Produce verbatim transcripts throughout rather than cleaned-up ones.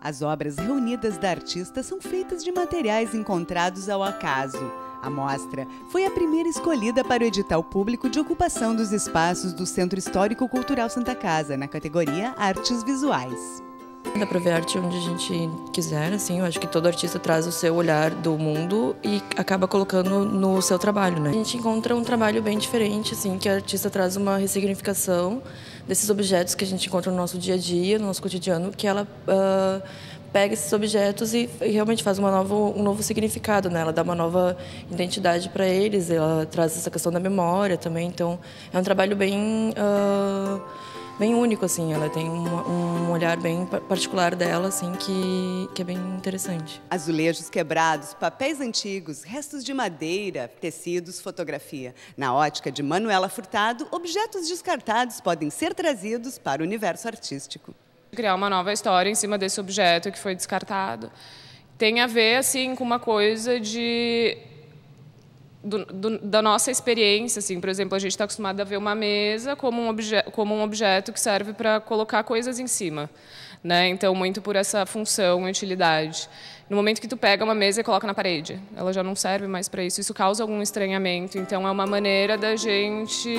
As obras reunidas da artista são feitas de materiais encontrados ao acaso. A mostra foi a primeira escolhida para o edital público de ocupação dos espaços do Centro Histórico Cultural Santa Casa, na categoria Artes Visuais. Dá pra ver arte onde a gente quiser, assim, eu acho que todo artista traz o seu olhar do mundo e acaba colocando no seu trabalho, né? A gente encontra um trabalho bem diferente, assim, que a artista traz uma ressignificação desses objetos que a gente encontra no nosso dia a dia, no nosso cotidiano, que ela uh, pega esses objetos e, e realmente faz uma nova, um novo significado, né? Ela dá uma nova identidade para eles, ela traz essa questão da memória também, então é um trabalho bem... Uh, bem único, assim, ela tem um, um olhar bem particular dela, assim, que, que é bem interessante. Azulejos quebrados, papéis antigos, restos de madeira, tecidos, fotografia. Na ótica de Manuela Furtado, objetos descartados podem ser trazidos para o universo artístico. Criar uma nova história em cima desse objeto que foi descartado. Tem a ver, assim, com uma coisa de... Do, do, da nossa experiência, assim, por exemplo, a gente está acostumado a ver uma mesa como um, obje, como um objeto que serve para colocar coisas em cima, né? Então, muito por essa função e utilidade. No momento que tu pega uma mesa e coloca na parede, ela já não serve mais para isso. Isso causa algum estranhamento. Então, é uma maneira da gente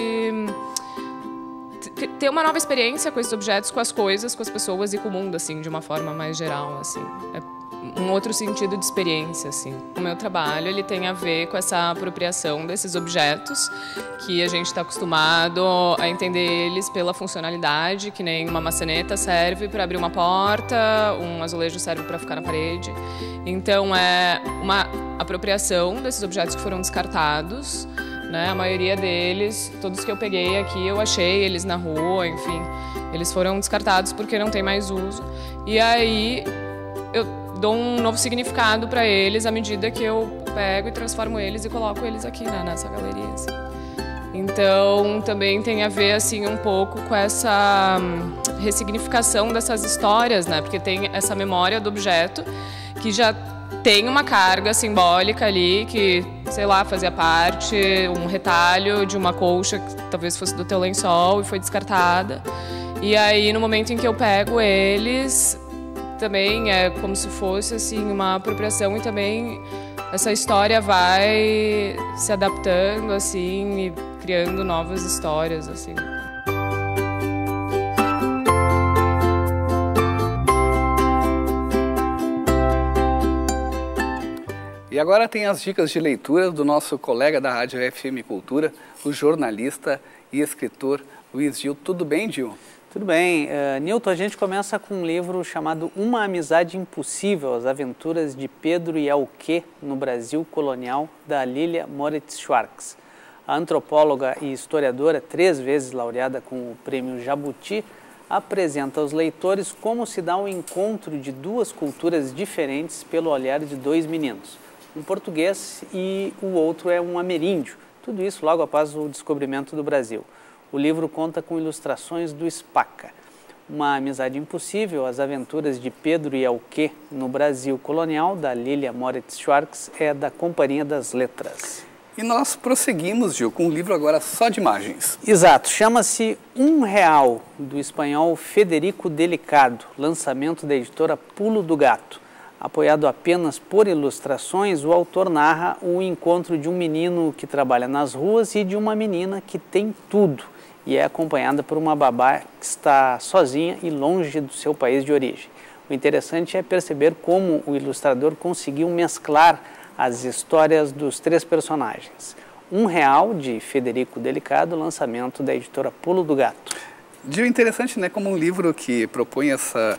ter uma nova experiência com esses objetos, com as coisas, com as pessoas e com o mundo, assim, de uma forma mais geral, assim. É um outro sentido de experiência, assim. O meu trabalho, ele tem a ver com essa apropriação desses objetos, que a gente está acostumado a entender eles pela funcionalidade, que nem uma maçaneta serve para abrir uma porta, um azulejo serve para ficar na parede. Então, é uma apropriação desses objetos que foram descartados, né? A maioria deles, todos que eu peguei aqui, eu achei eles na rua, enfim. Eles foram descartados porque não tem mais uso. E aí, eu dou um novo significado para eles à medida que eu pego e transformo eles e coloco eles aqui, né, nessa galeria, assim. Então, também tem a ver, assim, um pouco com essa ressignificação dessas histórias, né? Porque tem essa memória do objeto que já tem uma carga simbólica ali, que, sei lá, fazia parte, um retalho de uma colcha que talvez fosse do teu lençol e foi descartada. E aí, no momento em que eu pego eles, também é como se fosse, assim, uma apropriação, e também essa história vai se adaptando, assim, e criando novas histórias, assim. E agora tem as dicas de leitura do nosso colega da Rádio F M Cultura, o jornalista e escritor Luiz Gil. Tudo bem, Gil? Tudo bem. Uh, Nilton, a gente começa com um livro chamado Uma Amizade Impossível, as aventuras de Pedro e Alquê no Brasil Colonial, da Lilia Moritz Schwartz. A antropóloga e historiadora, três vezes laureada com o prêmio Jabuti, apresenta aos leitores como se dá o encontro de duas culturas diferentes pelo olhar de dois meninos. Um português e o outro é um ameríndio. Tudo isso logo após o descobrimento do Brasil. O livro conta com ilustrações do Spaca. Uma Amizade Impossível, as aventuras de Pedro e Alquê no Brasil Colonial, da Lilia Moritz Schwartz, é da Companhia das Letras. E nós prosseguimos, Gil, com um livro agora só de imagens. Exato, chama-se Um Real, do espanhol Federico Delicado, lançamento da editora Pulo do Gato. Apoiado apenas por ilustrações, o autor narra o encontro de um menino que trabalha nas ruas e de uma menina que tem tudo, e é acompanhada por uma babá que está sozinha e longe do seu país de origem. O interessante é perceber como o ilustrador conseguiu mesclar as histórias dos três personagens. Um Real, de Federico Delicado, lançamento da editora Pulo do Gato. Gil, interessante, né, como um livro que propõe essa...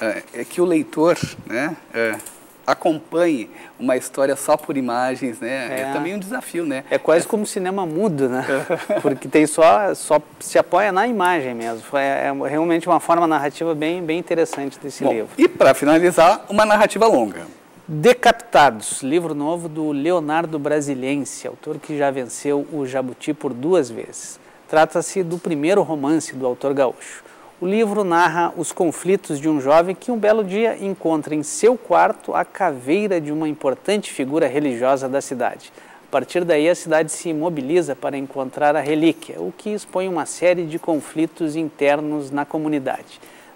é que o leitor, né, é, acompanhe uma história só por imagens, né? É, é também um desafio, né? É quase é. como cinema mudo, né? Porque tem só, só se apoia na imagem mesmo. É, é realmente uma forma narrativa bem, bem interessante desse Bom, livro. E para finalizar, uma narrativa longa. Decapitados, livro novo do Leonardo Brasiliense, autor que já venceu o Jabuti por duas vezes. Trata-se do primeiro romance do autor gaúcho. O livro narra os conflitos de um jovem que um belo dia encontra em seu quarto a caveira de uma importante figura religiosa da cidade. A partir daí a cidade se mobiliza para encontrar a relíquia, o que expõe uma série de conflitos internos na comunidade.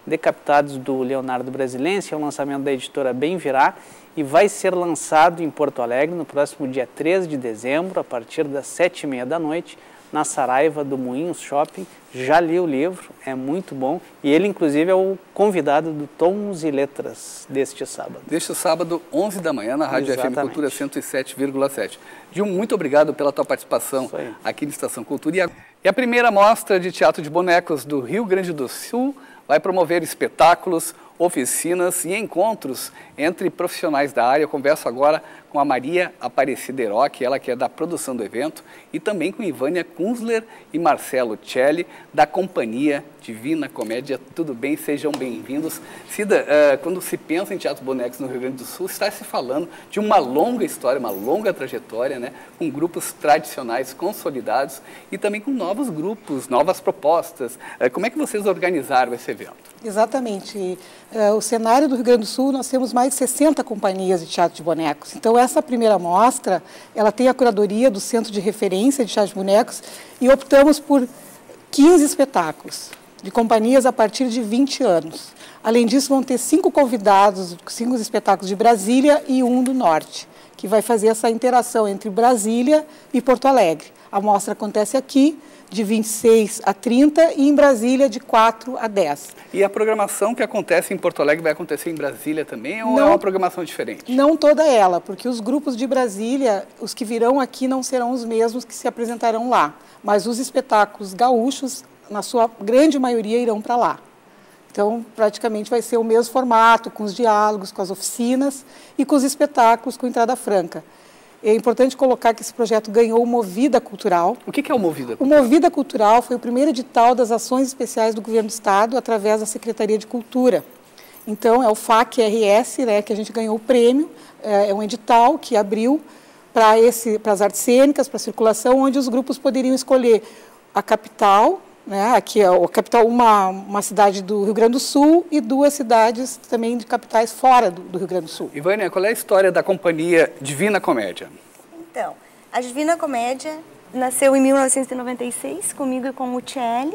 Decapitados, do Leonardo Brasilense, é um lançamento da editora Bem Virá e vai ser lançado em Porto Alegre no próximo dia treze de dezembro, a partir das sete e meia da noite, na Saraiva do Moinhos Shopping. Já li o livro, é muito bom, e ele inclusive é o convidado do Tons e Letras deste sábado. Deste sábado, onze da manhã, na Rádio F M Cultura cento e sete vírgula sete. Gil, muito obrigado pela tua participação aqui na Estação Cultura. E a, e a primeira mostra de teatro de bonecos do Rio Grande do Sul vai promover espetáculos, oficinas e encontros entre profissionais da área. Eu converso agora com a Maria Aparecida Heroc, ela que é da produção do evento, e também com Ivânia Kunzler e Marcelo Celli, da Companhia Divina Comédia. Tudo bem? Sejam bem-vindos. Cida, uh, quando se pensa em teatro bonecos no Rio Grande do Sul, está se falando de uma longa história, uma longa trajetória, né, com grupos tradicionais consolidados e também com novos grupos, novas propostas. Uh, como é que vocês organizaram esse evento? Exatamente. Uh, o cenário do Rio Grande do Sul, nós temos mais de sessenta companhias de teatro de bonecos. Então, essa primeira mostra, ela tem a curadoria do Centro de Referência de Teatro de Bonecos e optamos por quinze espetáculos de companhias a partir de vinte anos. Além disso, vão ter cinco convidados, cinco espetáculos de Brasília e um do Norte, que vai fazer essa interação entre Brasília e Porto Alegre. A mostra acontece aqui, de vinte e seis a trinta, e em Brasília, de quatro a dez. E a programação que acontece em Porto Alegre vai acontecer em Brasília também, ou não, é uma programação diferente? Não toda ela, porque os grupos de Brasília, os que virão aqui, não serão os mesmos que se apresentarão lá. Mas os espetáculos gaúchos, na sua grande maioria, irão para lá. Então, praticamente vai ser o mesmo formato, com os diálogos, com as oficinas e com os espetáculos com entrada franca. É importante colocar que esse projeto ganhou o Movida Cultural. O que é o Movida Cultural? O Movida Cultural foi o primeiro edital das ações especiais do Governo do Estado através da Secretaria de Cultura. Então, é o F A C R S, né, que a gente ganhou o prêmio, é um edital que abriu para as artes cênicas, para a circulação, onde os grupos poderiam escolher a capital, né, aqui é a capital, uma, uma cidade do Rio Grande do Sul e duas cidades também de capitais fora do, do Rio Grande do Sul. Ivânia, qual é a história da Companhia Divina Comédia? Então, a Divina Comédia nasceu em mil novecentos e noventa e seis, comigo e com o Celli,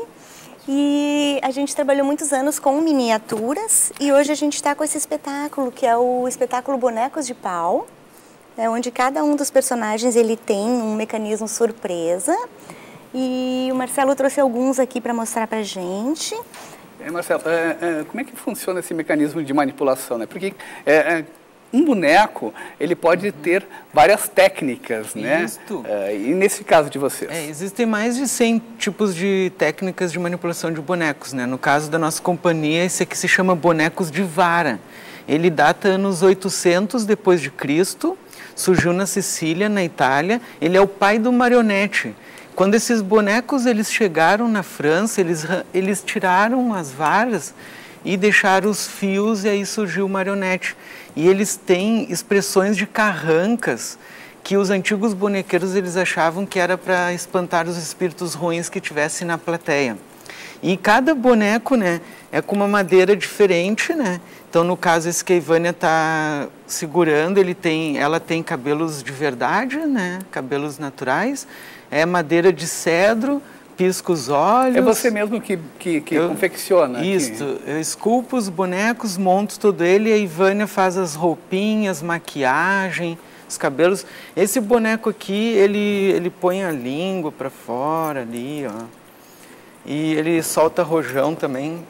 e a gente trabalhou muitos anos com miniaturas, e hoje a gente está com esse espetáculo, que é o espetáculo Bonecos de Pau, né, onde cada um dos personagens ele tem um mecanismo surpresa. E o Marcelo trouxe alguns aqui para mostrar para a gente. É, Marcelo, é, é, como é que funciona esse mecanismo de manipulação, né? Porque é, é, um boneco, ele pode ter várias técnicas, né? É, e nesse caso de vocês? É, existem mais de cem tipos de técnicas de manipulação de bonecos, né? No caso da nossa companhia, esse aqui se chama bonecos de vara. Ele data anos oitocentos depois de Cristo, surgiu na Sicília, na Itália. Ele é o pai do marionete. Quando esses bonecos eles chegaram na França, eles, eles tiraram as varas e deixaram os fios, e aí surgiu o marionete. E eles têm expressões de carrancas que os antigos bonequeiros eles achavam que era para espantar os espíritos ruins que tivessem na plateia. E cada boneco, né, é com uma madeira diferente, né? Então, no caso, esse que a Ivânia está segurando, ele tem, ela tem cabelos de verdade, né? Cabelos naturais. É madeira de cedro, pisca os olhos. É você mesmo que, que, que eu, confecciona? Isso, que... eu esculpo os bonecos, monto todo ele, e a Ivânia faz as roupinhas, maquiagem, os cabelos. Esse boneco aqui, ele, ele põe a língua para fora ali, ó. E ele solta rojão também.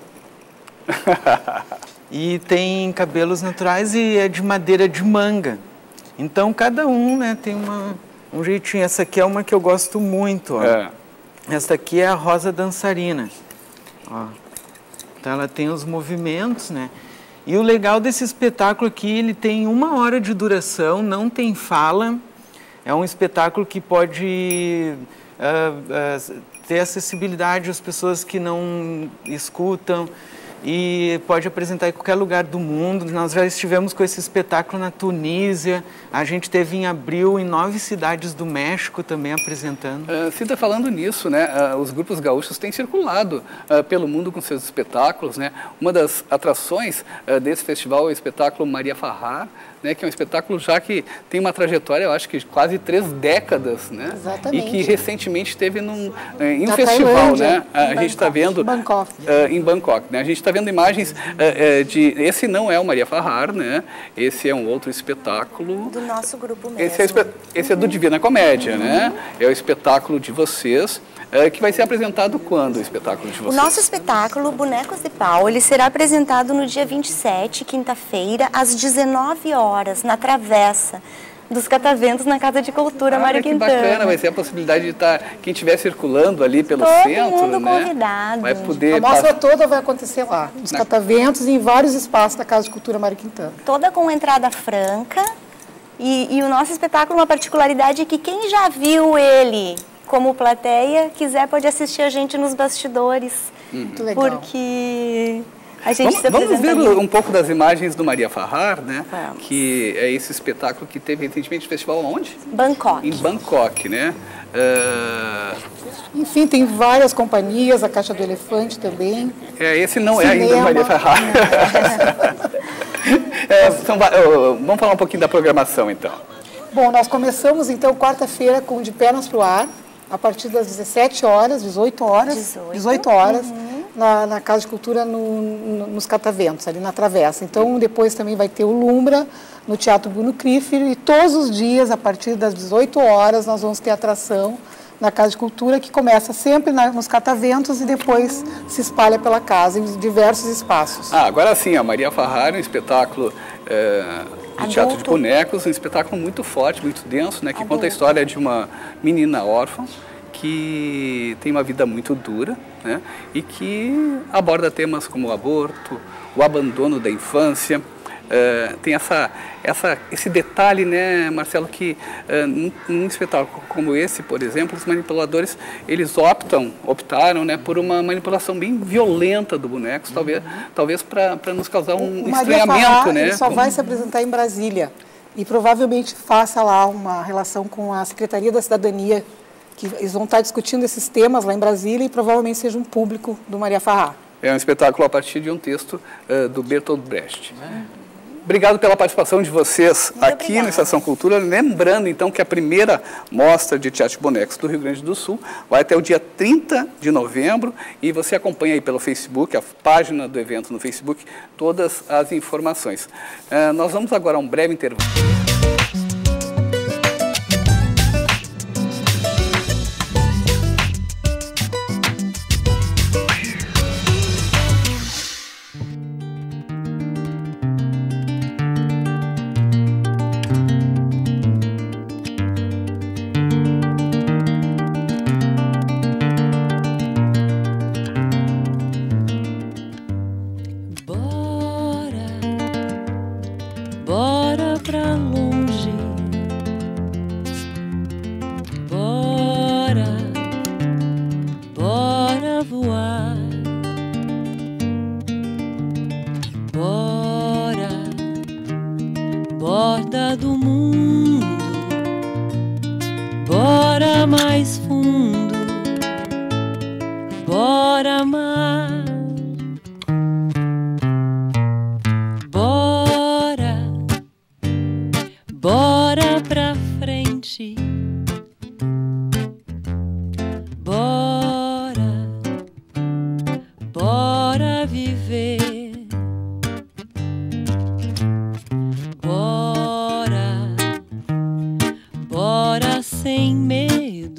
E tem cabelos naturais e é de madeira de manga. Então, cada um, né, tem uma... um jeitinho. Essa aqui é uma que eu gosto muito, ó. É. Essa aqui é a rosa dançarina. Ó. Então ela tem os movimentos, né? E o legal desse espetáculo aqui, ele tem uma hora de duração, não tem fala. É um espetáculo que pode uh, uh, ter acessibilidade às pessoas que não escutam. E pode apresentar em qualquer lugar do mundo. Nós já estivemos com esse espetáculo na Tunísia, a gente teve em abril em nove cidades do México também apresentando. Uh, você está falando nisso, né? Uh, os grupos gaúchos têm circulado uh, pelo mundo com seus espetáculos, né? Uma das atrações uh, desse festival é o espetáculo Maria Farrar, né, que é um espetáculo já que tem uma trajetória, eu acho que de quase três décadas, né? Exatamente. E que recentemente esteve num, em um Na festival, Tailândia, né? A gente está vendo Bangkok. Uh, em Bangkok, né? A gente está vendo imagens uh, uh, de... Esse não é o Maria Farrar, né? Esse é um outro espetáculo. Do nosso grupo mesmo. Esse é, espe... Esse é do Divina Comédia, uhum. né? É o espetáculo de vocês, uh, que vai ser apresentado quando o espetáculo de vocês? O nosso espetáculo, Bonecos de Pau, ele será apresentado no dia vinte e sete, quinta-feira, às dezenove horas, na Travessa dos Cataventos, na Casa de Cultura ah, Mário que Quintana. Bacana, vai ser a possibilidade de estar, quem estiver circulando ali pelo Todo centro, mundo né? convidado. Vai poder... A mostra toda vai acontecer lá, nos na... Cataventos e em vários espaços da Casa de Cultura Mário Quintana. Toda com entrada franca e, e o nosso espetáculo, uma particularidade é que quem já viu ele como plateia, quiser pode assistir a gente nos bastidores. Hum. Muito legal. Porque... A gente vamos vamos ver um pouco das imagens do Maria Farrar, né? Vamos. Que é esse espetáculo que teve recentemente festival onde? Bangkok. Em Bangkok, né? Uh... Enfim, tem várias companhias, a Caixa do Elefante também. É, esse não Cinema. É ainda o Maria Farrar. é, são, uh, vamos falar um pouquinho da programação, então. Bom, nós começamos, então, quarta-feira com De Pernas pro Ar, a partir das dezessete horas, dezoito horas, dezoito, dezoito horas, uhum. na, na Casa de Cultura, no, no, nos Cataventos, ali na Travessa. Então, depois também vai ter o Lumbra, no Teatro Bruno Kriefer, e todos os dias, a partir das dezoito horas, nós vamos ter atração na Casa de Cultura, que começa sempre na, nos Cataventos e depois se espalha pela casa, em diversos espaços. Ah, agora sim, a Maria Farrar, um espetáculo... É... de teatro de bonecos, um espetáculo muito forte, muito denso, né, que Adulto. Conta a história de uma menina órfã que tem uma vida muito dura, né, e que aborda temas como o aborto, o abandono da infância. Uh, tem essa, essa, esse detalhe, né, Marcelo, que uh, num, num espetáculo como esse, por exemplo, os manipuladores, eles optam, optaram, né, por uma manipulação bem violenta do boneco, uhum. talvez, talvez para nos causar um o estranhamento, Farrar, né? Ele só Como... vai se apresentar em Brasília e provavelmente faça lá uma relação com a Secretaria da Cidadania, que eles vão estar discutindo esses temas lá em Brasília e provavelmente seja um público do Maria Farrar. É um espetáculo a partir de um texto uh, do Bertolt Brecht. É. Obrigado pela participação de vocês Muito aqui obrigada. na Estação Cultura. Lembrando, então, que a primeira mostra de teatro de bonecos do Rio Grande do Sul vai até o dia trinta de novembro e você acompanha aí pelo Facebook, a página do evento no Facebook, todas as informações. Uh, nós vamos agora a um breve intervalo. Borda do mundo, bora mais fundo, bora mar, bora, bora pra frente, bora, bora viver. Sem medo,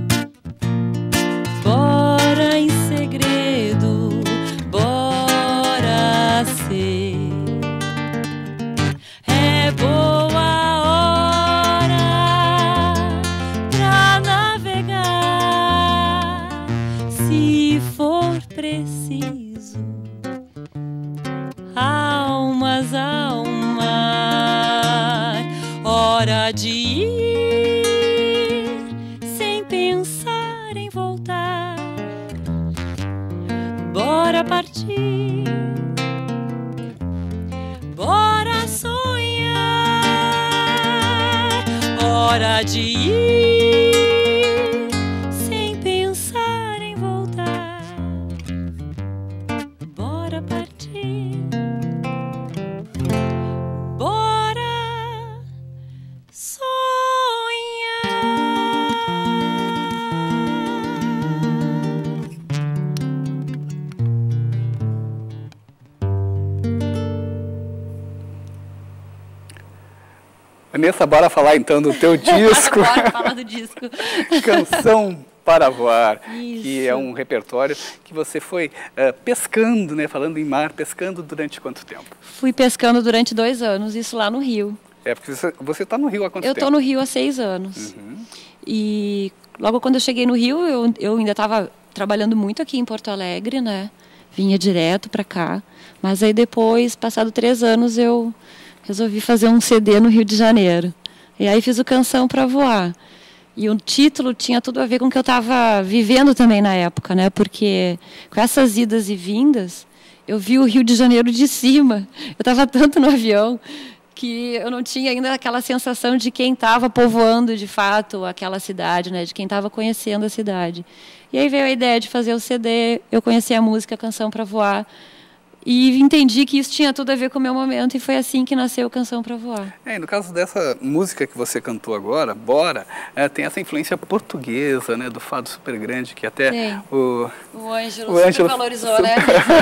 bora em segredo, bora ser. É boa hora pra navegar, se for preciso, almas ao mar. Hora de ir pensar em voltar, bora partir, bora sonhar, hora de ir sem pensar em voltar, bora partir, bora sonhar. Vanessa, bora falar então do teu disco. Bora falar do disco. Canção para Voar, Isso. que é um repertório que você foi uh, pescando, né? Falando em mar, pescando durante quanto tempo? Fui pescando durante dois anos, isso lá no Rio. É, porque você está no Rio há quanto eu tempo? Eu estou no Rio há seis anos. Uhum. E logo quando eu cheguei no Rio, eu, eu ainda estava trabalhando muito aqui em Porto Alegre, né? Vinha direto para cá. Mas aí depois, passado três anos, eu resolvi fazer um C D no Rio de Janeiro. E aí fiz o Canção para Voar. E o título tinha tudo a ver com o que eu estava vivendo também na época, né? Porque com essas idas e vindas, eu vi o Rio de Janeiro de cima. Eu estava tanto no avião que eu não tinha ainda aquela sensação de quem estava povoando de fato aquela cidade, né? De quem estava conhecendo a cidade. E aí veio a ideia de fazer o C D, eu conheci a música Canção para Voar, e entendi que isso tinha tudo a ver com o meu momento, e foi assim que nasceu Canção para Voar. É, e no caso dessa música que você cantou agora, Bora, é, tem essa influência portuguesa, né, do fado super grande, que até tem. o... O Ângelo o Ângelo valorizou, super... né?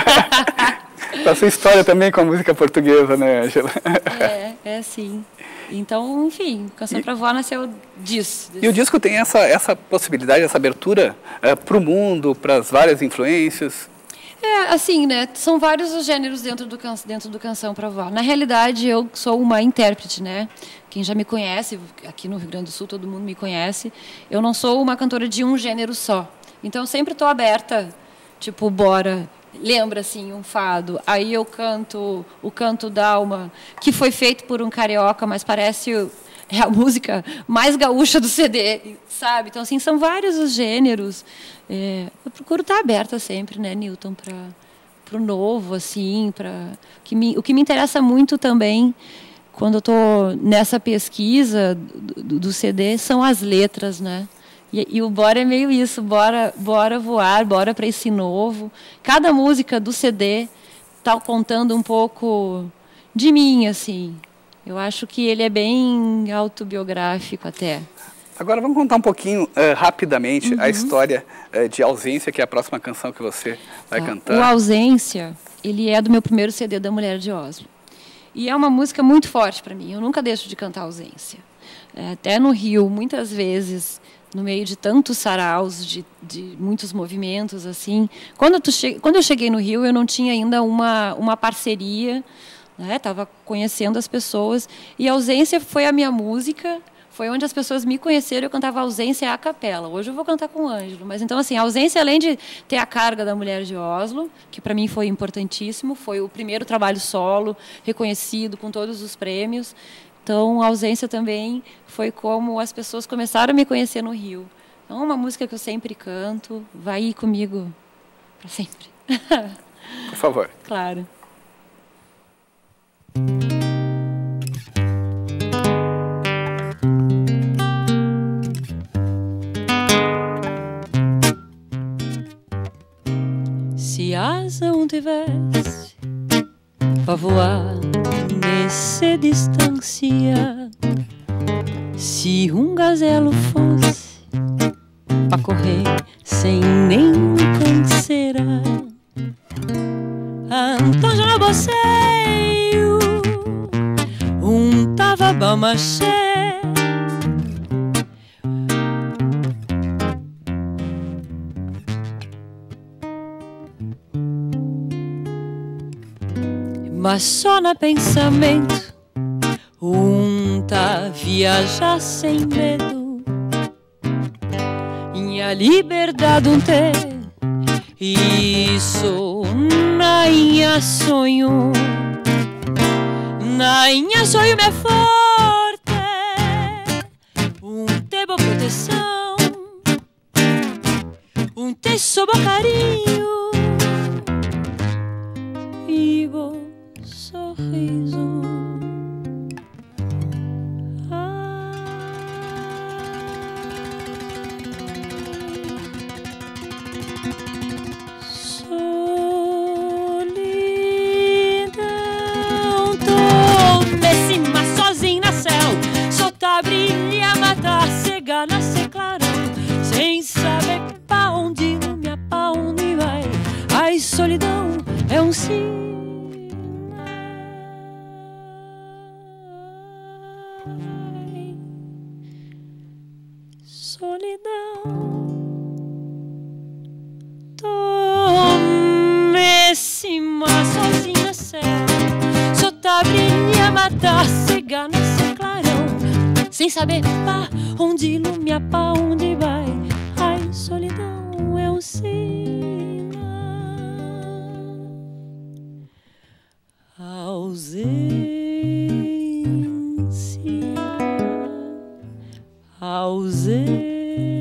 A sua história também com a música portuguesa, né, Ângela? É, é sim. Então, enfim, Canção para Voar nasceu disso. E o disco tem essa, essa possibilidade, essa abertura é, para o mundo, para as várias influências? É, assim, né, são vários os gêneros dentro do, can, dentro do Canção para Voar. Na realidade, eu sou uma intérprete, né? Quem já me conhece, aqui no Rio Grande do Sul, todo mundo me conhece. Eu não sou uma cantora de um gênero só. Então, eu sempre estou aberta, tipo, bora... Lembra, assim, um fado. Aí eu canto o Canto d'Alma, que foi feito por um carioca, mas parece é a música mais gaúcha do C D, sabe? Então, assim, são vários os gêneros. É, eu procuro estar aberta sempre, né, Newton, para o novo, assim, para... Que me, o que me interessa muito também, quando eu estou nessa pesquisa do, do, do C D, são as letras, né? E, e o Bora é meio isso, bora, bora voar, bora para esse novo. Cada música do C D está contando um pouco de mim, assim. Eu acho que ele é bem autobiográfico até. Agora vamos contar um pouquinho, uh, rapidamente, uhum. a história uh, de Ausência, que é a próxima canção que você vai ah, cantar. O Ausência, ele é do meu primeiro C D da Mulher de Oslo. E é uma música muito forte para mim, eu nunca deixo de cantar Ausência. É, até no Rio, muitas vezes... no meio de tantos saraus, de, de muitos movimentos, assim. Quando, tu che... Quando eu cheguei no Rio, eu não tinha ainda uma, uma parceria, né? Estava conhecendo as pessoas, e a Ausência foi a minha música, foi onde as pessoas me conheceram, eu cantava Ausência a capela. Hoje eu vou cantar com o Ângelo, mas então, assim, a Ausência, além de ter a carga da Mulher de Oslo, que para mim foi importantíssimo, foi o primeiro trabalho solo, reconhecido, com todos os prêmios. Então, a Ausência também foi como as pessoas começaram a me conhecer no Rio. Então, é uma música que eu sempre canto, vai ir comigo para sempre. Por favor. Claro. Se asa não tivesse para voar nessa distância, se um gazelo fosse pra correr sem nenhum canseira, então já no boceio um tava bamachê. Mas só no pensamento um tá viajar sem medo, e a liberdade um ter, isso na inha sonho, na inha sonho me é forte, um te boa proteção, um te sobo carinho e vou sorriso. Ah. Solidão, tô péssima sozinha na céu, só tá brilha, matar, cega, nascer clarão, sem saber pra onde, minha pra onde vai. Ai, solidão é um sinal matar, cegar nesse clarão, sem saber pra onde ilumina, pra onde vai. Ai, solidão é um sinal. Ausência, ausência.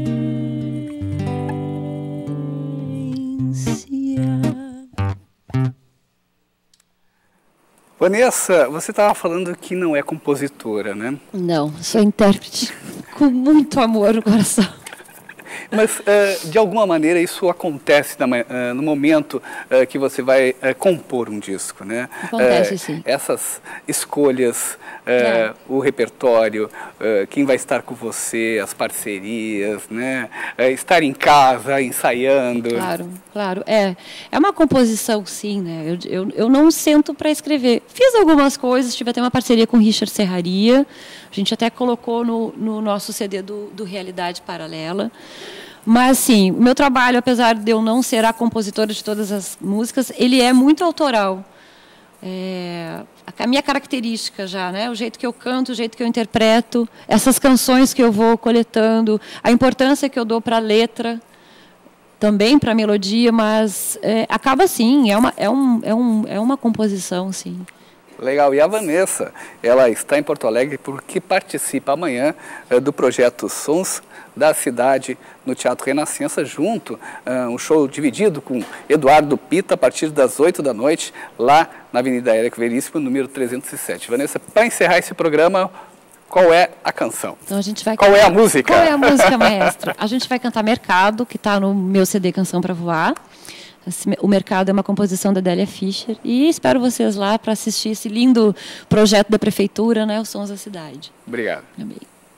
Vanessa, você estava falando que não é compositora, né? Não, sou intérprete com muito amor no coração. Mas, uh, de alguma maneira, isso acontece na, uh, no momento uh, que você vai uh, compor um disco, né? Acontece, uh, sim. Essas escolhas, uh, É. o repertório, uh, quem vai estar com você, as parcerias, né? Uh, estar em casa, ensaiando. Claro, claro. É, é uma composição, sim, né? Eu, eu, eu não sento para escrever. Fiz algumas coisas, tive até uma parceria com o Richard Serraria. A gente até colocou no, no nosso C D do, do Realidade Paralela. Mas, assim, o meu trabalho, apesar de eu não ser a compositora de todas as músicas, ele é muito autoral. É, a minha característica já, né? O jeito que eu canto, o jeito que eu interpreto, essas canções que eu vou coletando, a importância que eu dou para a letra, também para a melodia, mas é, acaba assim, é uma, é, um, é, um, é uma composição, sim. Legal. E a Vanessa, ela está em Porto Alegre porque participa amanhã uh, do projeto Sons da Cidade no Teatro Renascença, junto, uh, um show dividido com Eduardo Pita, a partir das oito da noite, lá na Avenida Érico Veríssimo, número trezentos e sete. Vanessa, para encerrar esse programa, qual é a canção? Então a gente vai qual cantar... é a música? Qual é a música, maestra? A gente vai cantar Mercado, que está no meu C D Canção para Voar. O Mercado é uma composição da Délia Fischer. E espero vocês lá para assistir esse lindo projeto da Prefeitura, né, os Sons da Cidade. Obrigado. Amém.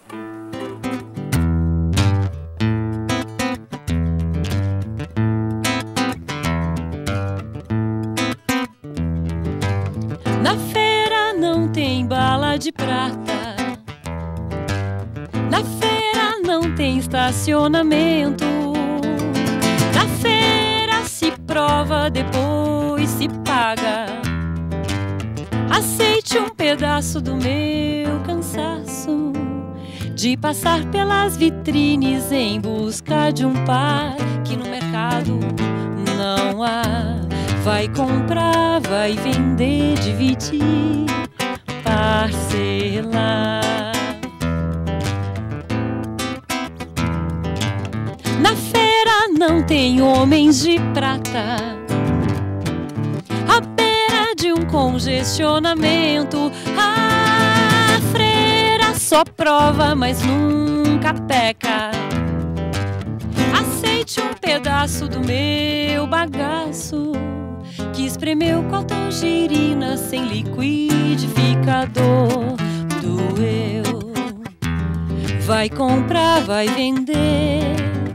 Na feira não tem bala de prata, na feira não tem estacionamento, na feira se prova, depois se paga. Aceite um pedaço do meu cansaço de passar pelas vitrines em busca de um par que no mercado não há. Vai comprar, vai vender, dividir, parcelar. Na feira não tem homens de prata, à beira de um congestionamento. A freira só prova, mas nunca peca. Aceite um pedaço do meu bagaço que espremeu com a tangerina sem liquidificador. Doeu. Vai comprar, vai vender,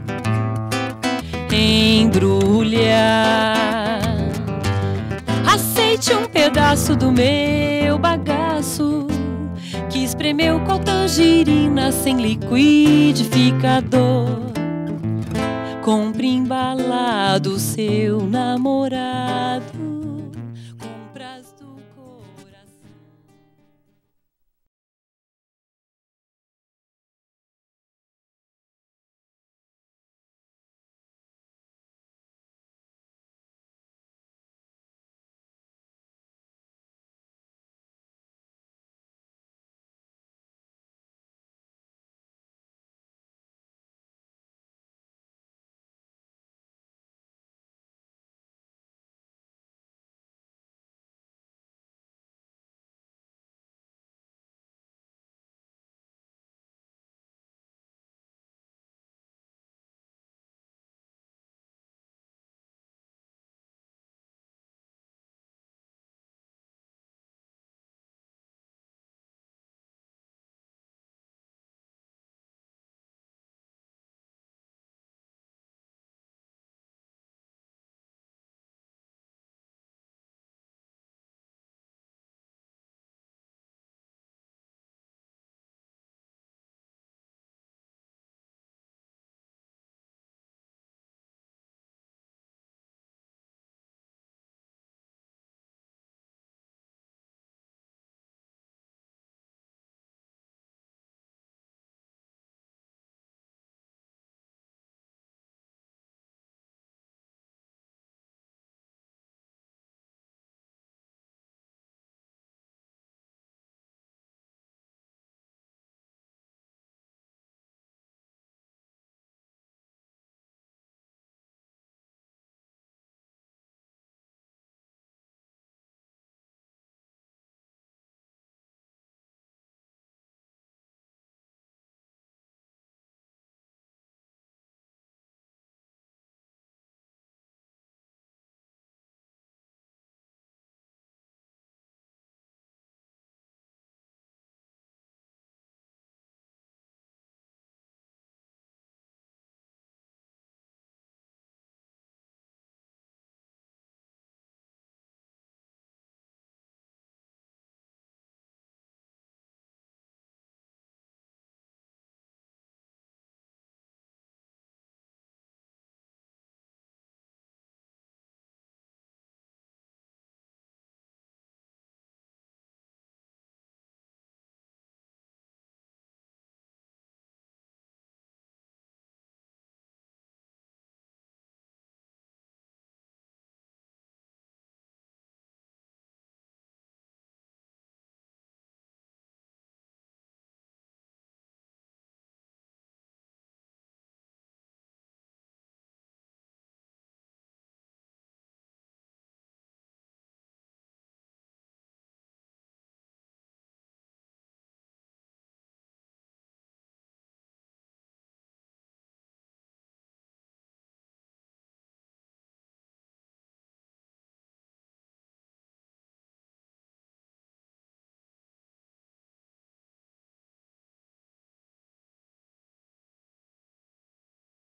embrulhar. Aceite um pedaço do meu bagaço que espremeu com a tangerina sem liquidificador. Compre embalado seu namorado